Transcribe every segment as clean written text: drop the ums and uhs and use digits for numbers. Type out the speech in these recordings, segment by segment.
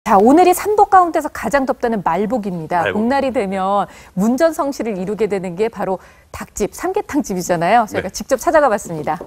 자, 오늘이 삼복 가운데서 가장 덥다는 말복입니다. 복날이 되면 문전성시를 이루게 되는 게 바로 닭집, 삼계탕집이잖아요. 저희가 직접 찾아가 봤습니다.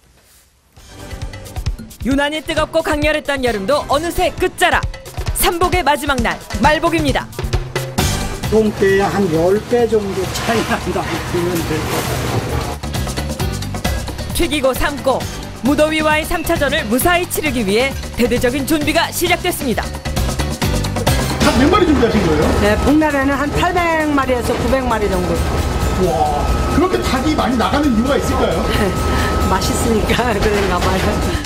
유난히 뜨겁고 강렬했던 여름도 어느새 끝자락. 삼복의 마지막 날, 말복입니다. 동태에 한 10배 정도 차이 난다 보면 될 것 같아요. 튀기고 삶고 무더위와의 3차전을 무사히 치르기 위해 대대적인 준비가 시작됐습니다. 닭 몇 마리 준비하신 거예요? 네, 복날에는 한 800마리에서 900마리 정도. 와, 그렇게 닭이 많이 나가는 이유가 있을까요? 맛있으니까 그런가 봐요.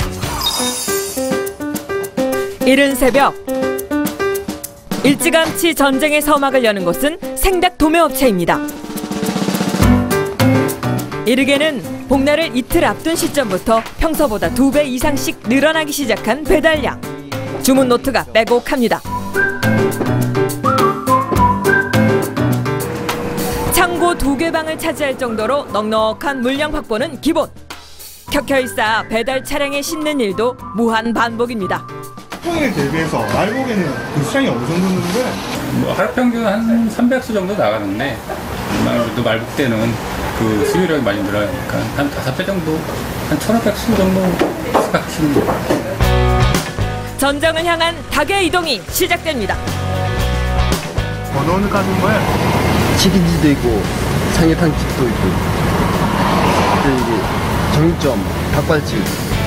이른 새벽, 일찌감치 전쟁의 서막을 여는 곳은 생닭 도매업체입니다. 이르게는 복날을 이틀 앞둔 시점부터 평소보다 2배 이상씩 늘어나기 시작한 배달량. 주문 노트가 빼곡합니다. 창고 2개 방을 차지할 정도로 넉넉한 물량 확보는 기본. 켜켜이 쌓아 배달 차량에 싣는 일도 무한 반복입니다. 평일 대비해서 말복에는 그 수량이 어느 정도 되는데? 하루 평균 한 300수 정도 나가는데 말복 때는 그 수요량이 많이 늘어나니까 한 5배 정도, 한 1,500수 정도 생각하시면 돼요. 전장을 향한 닭의 이동이 시작됩니다. 어느 가는 거예요? 치킨집도 있고 삼계탕집도 있고 또 이게 정육점, 닭발집.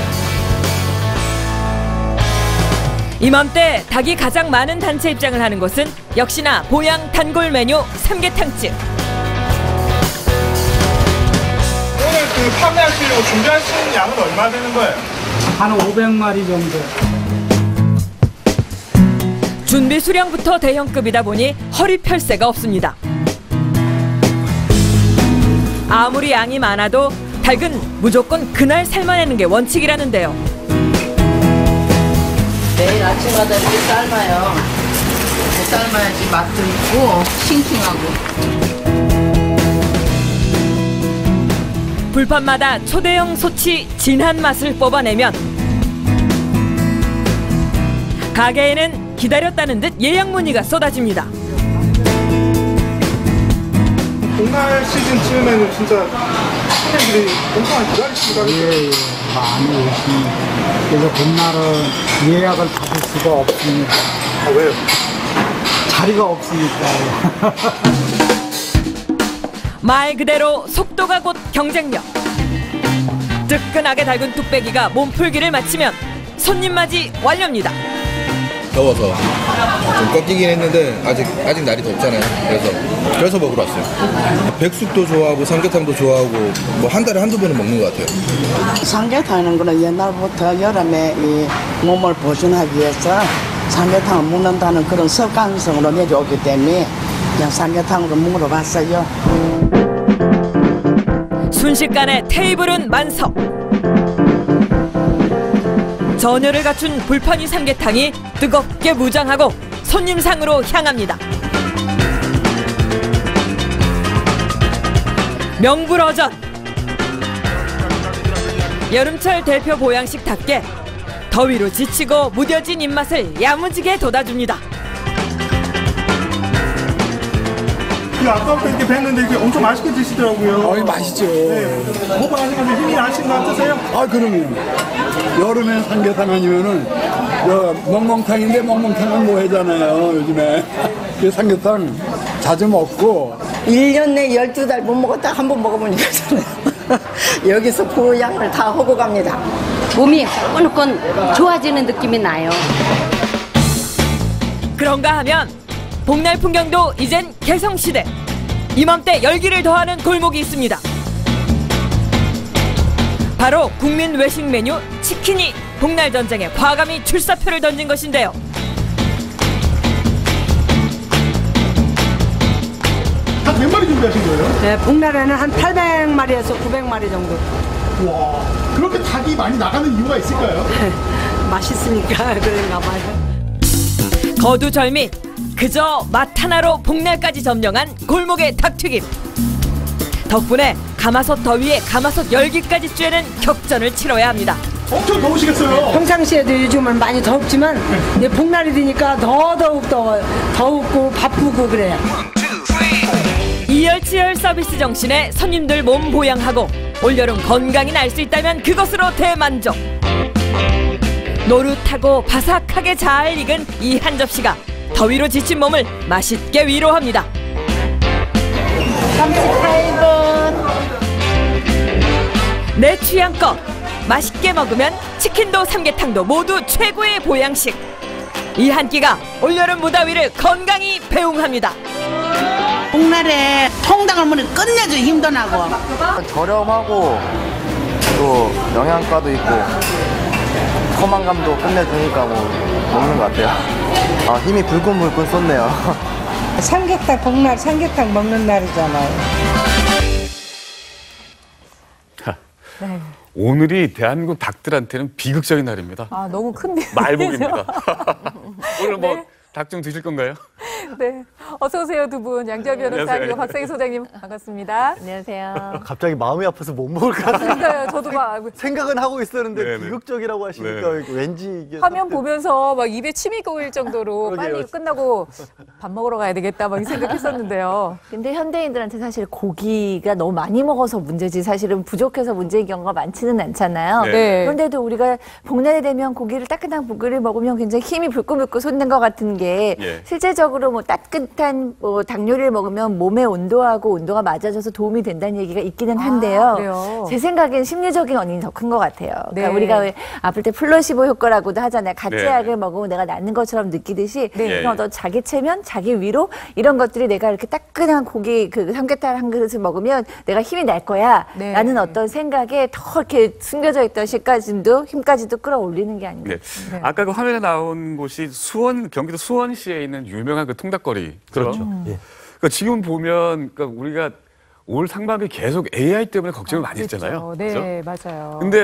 이맘때 닭이 가장 많은 단체 입장을 하는 곳은 역시나 보양 단골 메뉴 삼계탕집. 오늘 그 판매하시려고 준비하시는 양은 얼마 되는 거예요? 한 500마리 정도. 준비 수량부터 대형급이다 보니 허리 펼 새가 없습니다. 아무리 양이 많아도 닭은 무조건 그날 삶아내는 게 원칙이라는데요. 매일 아침마다 이렇게 삶아요. 삶아야지 맛도 있고 싱싱하고. 불판마다 초대형 소치 진한 맛을 뽑아내면 가게에는 기다렸다는 듯 예약 문의가 쏟아집니다. 복날 시즌쯤에는 진짜 손님들이 엄청 많이 기다리시니까. 예, 많이 오십니다. 그래서 복날은 예약을 받을 수가 없습니다. 아, 왜요? 자리가 없으니까요. 말 그대로 속도가 곧 경쟁력. 뜨끈하게 달군 뚝배기가 몸풀기를 마치면 손님 맞이 완료입니다. 더워서 좀 꺾이긴 했는데 아직 날이 덥잖아요. 그래서 먹으러 왔어요. 백숙도 좋아하고 삼계탕도 좋아하고 뭐 한 달에 한두 번은 먹는 것 같아요. 삼계탕은 그런 옛날부터 여름에 이 몸을 보존하기 위해서 삼계탕을 먹는다는 그런 습관성으로 내려오기 때문에 그냥 삼계탕으로 먹으러 왔어요. 순식간에 테이블은 만석. 전열을 갖춘 불판위 삼계탕이 뜨겁게 무장하고 손님상으로 향합니다. 명불허전. 여름철 대표 보양식 닭게. 더위로 지치고 무뎌진 입맛을 야무지게 돋아줍니다. 아까부터 이렇게 뵀는데 이렇게 엄청 맛있게 드시더라고요. 맛있죠. 네. 먹방하시면서 힘이 나신 것 같으세요? 아, 그럼요. 여름에 삼계탕 아니면은 멍멍탕인데 멍멍탕은 뭐 하잖아요, 요즘에. 그 삼계탕 자주 먹고. 1년 내 12달 못 먹었다 한 번 먹어보니까 저는 여기서 보양을 다 하고 갑니다. 몸이 후끈후끈 좋아지는 느낌이 나요. 그런가 하면 복날 풍경도 이젠 개성시대. 이맘때 열기를 더하는 골목이 있습니다. 바로 국민 외식 메뉴 치킨이 복날 전쟁에 과감히 출사표를 던진 것인데요. 닭 몇 마리 준비하신 거예요? 네, 복날에는 한 800마리에서 900마리 정도. 와, 그렇게 닭이 많이 나가는 이유가 있을까요? 맛있으니까 그런가 봐요. 거두절미. 그저 맛 하나로 복날까지 점령한 골목의 닭튀김. 덕분에 가마솥 더위에 가마솥 열기까지 쬐는 격전을 치러야 합니다. 엄청 더우시겠어요. 평상시에도 요즘은 많이 덥지만 이제 복날이 되니까 더욱 더웠고 바쁘고 그래요. 이열치열 서비스 정신에 손님들 몸 보양하고 올여름 건강이 날 수 있다면 그것으로 대만족. 노릇하고 바삭하게 잘 익은 이 한 접시가 더위로 지친 몸을 맛있게 위로합니다. 38번. 내 취향껏 맛있게 먹으면 치킨도 삼계탕도 모두 최고의 보양식. 이 한 끼가 올여름 무더위를 건강히 배웅합니다. 복날에 통닭을 먹으니 끝내줘 힘도 나고. 저렴하고 또 영양가도 있고 포만감도 끝내주니까 뭐 먹는 것 같아요. 아, 힘이 불끈불끈 쏟네요. 삼계탕 복날 삼계탕 먹는 날이잖아요. 네. 오늘이 대한민국 닭들한테는 비극적인 날입니다. 아, 너무 큰 비극이죠. 말복입니다. 오늘 뭐 네. 닭 좀 드실 건가요? 네. 어서 오세요, 두 분. 양지열 변호사 그리고 박상희 소장님 반갑습니다. 안녕하세요. 갑자기 마음이 아파서 못 먹을 것 같아요. 그러니까요. 저도 막 생각은 하고 있었는데 네네. 비극적이라고 하시니까 왠지 이게 화면 보면서 막 입에 침이 고일 정도로 빨리 끝나고 밥 먹으러 가야 되겠다 막 이 생각했었는데요. 근데 현대인들한테 사실 고기가 너무 많이 먹어서 문제지 사실은 부족해서 문제인 경우가 많지는 않잖아요. 네. 그런데도 우리가 복날이 되면 고기를 따끈한 고기를 먹으면 굉장히 힘이 불끈불끈 솟는 것 같은 게 실제적으로 뭐 따뜻한 뭐 닭요리를 먹으면 몸의 온도하고 온도가 맞아져서 도움이 된다는 얘기가 있기는 한데요. 그래요? 제 생각엔 심리적인 원인이 더 큰 것 같아요. 그러니까 네. 우리가 왜 아플 때 플라시보 효과라고도 하잖아요. 같이 네. 약을 먹으면 내가 낫는 것처럼 느끼듯이 네. 그런 어떤 자기 체면, 자기 위로 이런 것들이 내가 이렇게 따끈한 고기 그 삼계탕 한 그릇을 먹으면 내가 힘이 날 거야 네. 라는 어떤 생각에 더 이렇게 숨겨져 있던 힘까지도 끌어올리는 게 아닌가. 네. 아까 그 화면에 나온 곳이 경기도 수원시에 있는 유명한 그 통닭거리. 그렇죠. 그러니까 지금 보면 그러니까 우리가 올 상반기 계속 AI 때문에 걱정을 많이 했잖아요. 네, 그렇죠? 맞아요. 근데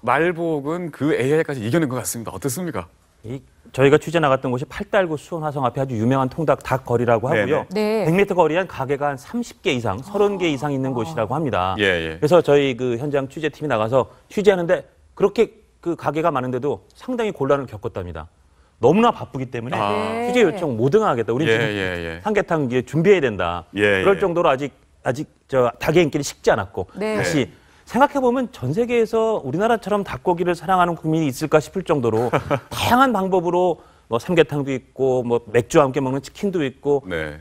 말복은 그 AI까지 이겨낸 것 같습니다. 어떻습니까? 저희가 취재 나갔던 곳이 팔달구 수원 화성 앞에 아주 유명한 통닭 닭거리라고 하고요. 네. 100m 거리에 한 가게가 한 30개 이상, 30개 이상 있는 곳이라고 합니다. 예. 그래서 저희 그 현장 취재팀이 나가서 취재하는데 그렇게 그 가게가 많은데도 상당히 곤란을 겪었답니다. 너무나 바쁘기 때문에 취재 요청 못 응하겠다. 우리 지금 삼계탕 준비해야 된다. 그럴 정도로 아직 저 닭의 인기를 식지 않았고 다시 생각해보면 전 세계에서 우리나라처럼 닭고기를 사랑하는 국민이 있을까 싶을 정도로 다양한 방법으로 뭐 삼계탕도 있고 뭐 맥주와 함께 먹는 치킨도 있고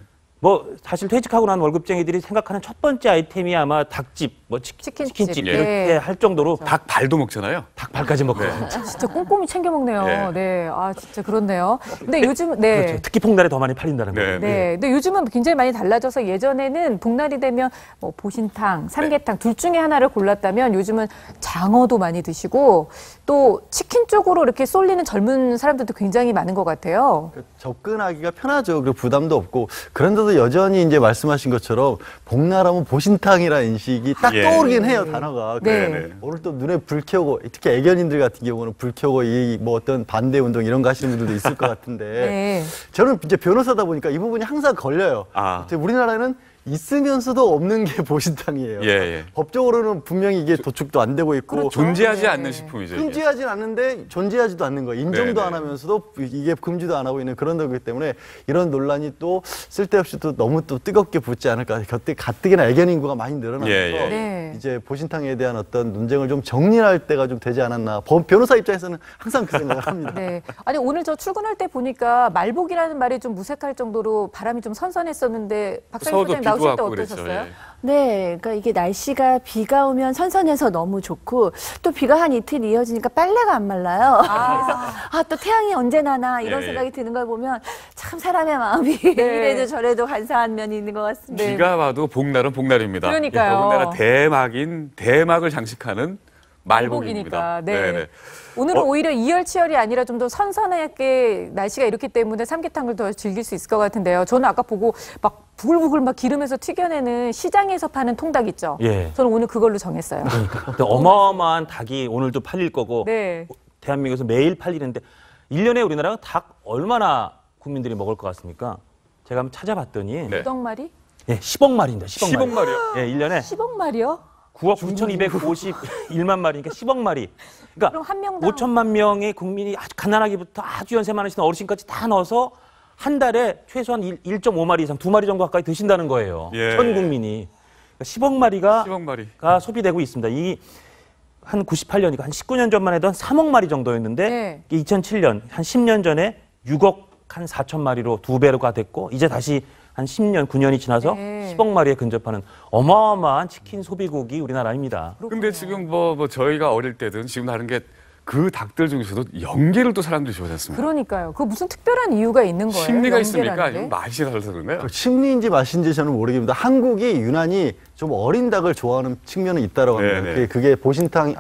뭐 사실 퇴직하고 난 월급쟁이들이 생각하는 첫 번째 아이템이 아마 닭집, 뭐 치킨집 이렇게 할 정도로 닭 발도 먹잖아요. 닭 발까지 먹고 진짜 꼼꼼히 챙겨 먹네요. 네. 아, 진짜 그렇네요. 근데 요즘 그렇죠. 특히 복날에 더 많이 팔린다는 거예요. 네. 근데 요즘은 굉장히 많이 달라져서 예전에는 복날이 되면 뭐 보신탕, 삼계탕 둘 중에 하나를 골랐다면 요즘은 장어도 많이 드시고 또 치킨 쪽으로 이렇게 쏠리는 젊은 사람들도 굉장히 많은 것 같아요. 접근하기가 편하죠. 그리고 부담도 없고. 그런데도 여전히 이제 말씀하신 것처럼 복날하면 보신탕이라는 인식이 딱 떠오르긴 해요, 단어가. 오늘 또 눈에 불 켜고, 특히 애견인들 같은 경우는 불 켜고 이 뭐 어떤 반대 운동 이런 거 하시는 분들도 있을 것 같은데 저는 이제 변호사다 보니까 이 부분이 항상 걸려요. 우리나라는 있으면서도 없는 게 보신탕이에요. 법적으로는 분명히 이게 도축도 안 되고 있고 존재하지 않는 식품이죠. 존재하진 않는데 존재하지도 않는 거예요. 인정도 안 하면서도 이게 금지도 안 하고 있는 그런 거기 때문에 이런 논란이 또 쓸데없이 또 너무 또 뜨겁게 붙지 않을까. 가뜩이나 애견 인구가 많이 늘어나서 이제 보신탕에 대한 어떤 논쟁을 좀 정리할 때가 좀 되지 않았나. 변호사 입장에서는 항상 그 생각을 합니다. 아니 오늘 저 출근할 때 보니까 말복이라는 말이 좀 무색할 정도로 바람이 좀 선선했었는데 박상희 소장님 나오실 때 어떠셨어요? 네, 그러니까 이게 날씨가 비가 오면 선선해서 너무 좋고 또 비가 한 이틀 이어지니까 빨래가 안 말라요. 그래서 또 태양이 언제 나나 이런 생각이 드는 걸 보면 참 사람의 마음이 이래도 저래도 간사한 면이 있는 것 같습니다. 비가 와도 복날은 복날입니다. 그러니까요. 더군다나 대막을 장식하는 말복입니다. 오늘은 오히려 이열치열이 아니라 좀 더 선선하게 날씨가 이렇기 때문에 삼계탕을 더 즐길 수 있을 것 같은데요. 저는 아까 보고 막 부글부글 막 기름에서 튀겨내는 시장에서 파는 통닭 있죠. 저는 오늘 그걸로 정했어요. 그러니까 어마어마한 닭이 오늘도 팔릴 거고 대한민국에서 매일 팔리는데 1년에 우리나라가 닭 얼마나 국민들이 먹을 것 같습니까? 제가 한번 찾아봤더니 몇억 마리? 10억 마리입니다. 10억 마리. 10억 마리요? 1년에 10억 마리요? 9억 9,251만 마리, 그러니까 10억 마리. 그러니까 5천만 명의 국민이 아주 가난하기부터 아주 연세 많으신 어르신까지 다 넣어서 한 달에 최소한 1.5마리 이상, 2마리 정도 가까이 드신다는 거예요. 예. 전 국민이. 그러니까 10억 마리가 소비되고 있습니다. 이 한 98년이니까 한 19년 전만 해도 한 3억 마리 정도였는데 2007년, 한 10년 전에 6억 한 4천 마리로 2배로가 됐고 이제 다시 한 10년, 9년이 지나서 10억 마리에 근접하는 어마어마한 치킨 소비국이 우리나라입니다. 근데 지금 뭐 저희가 어릴 때든 지금 다른 게 그 닭들 중에서도 연계를 또 사람들이 좋아하지 않습니까? 그러니까요. 그 무슨 특별한 이유가 있는 거예요? 심리가 있습니까? 게? 맛이 달라서 그런가요? 심리인지 맛인지 저는 모르겠습니다. 한국이 유난히 좀 어린 닭을 좋아하는 측면은 있다고 합니다. 네네. 그게 보신탕,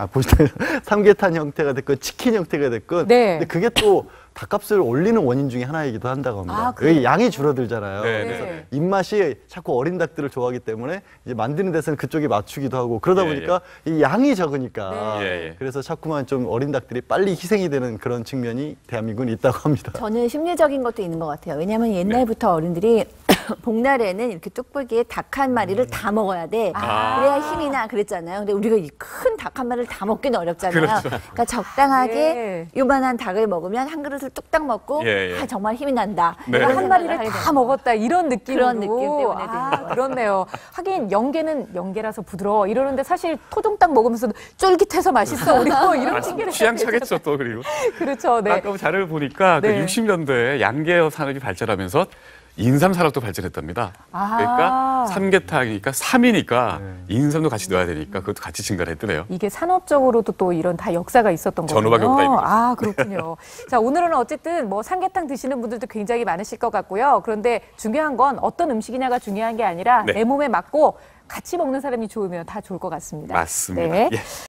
삼계탕 형태가 됐건 치킨 형태가 됐건 근데 그게 또 닭값을 올리는 원인 중에 하나이기도 한다고 합니다. 여기 양이 줄어들잖아요. 그래서 입맛이 자꾸 어린 닭들을 좋아하기 때문에 이제 만드는 데서는 그쪽에 맞추기도 하고 그러다 보니까 이 양이 적으니까 그래서 자꾸만 좀 어린 닭들이 빨리 희생이 되는 그런 측면이 대한민국은 있다고 합니다. 저는 심리적인 것도 있는 것 같아요. 왜냐하면 옛날부터 어른들이 복날에는 이렇게 뚝배기에 닭 한 마리를 다 먹어야 돼. 그래야 힘이 나 그랬잖아요. 근데 우리가 이 큰 닭 한 마리를 다 먹기는 어렵잖아요. 그렇죠. 그러니까 적당하게 요만한 닭을 먹으면 한 그릇을 뚝딱 먹고 아, 정말 힘이 난다. 내가 한 마리를 다 먹었다 이런 느낌으로. 그런 느낌 때문에 되는 거예요. 그렇네요. 하긴 연계는 연계라서 부드러워 이러는데 사실 토종닭 먹으면서 쫄깃해서 맛있어. 우리 뭐 이런 핑계를 취향 차겠죠 또 그리고. 그렇죠. 네. 아까 자료를 보니까 그 60년대에 양계 산업이 발전하면서 인삼 산업도 발전했답니다. 그러니까 삼계탕이니까 삼이니까 인삼도 같이 넣어야 되니까 그것도 같이 증가를 했더래요. 이게 산업적으로도 또 이런 다 역사가 있었던 거군요. 전후밖에 없다 이거죠. 아, 그렇군요. 자, 오늘은 어쨌든 뭐 삼계탕 드시는 분들도 굉장히 많으실 것 같고요. 그런데 중요한 건 어떤 음식이냐가 중요한 게 아니라 내 몸에 맞고 같이 먹는 사람이 좋으면 다 좋을 것 같습니다. 맞습니다. 네. 예.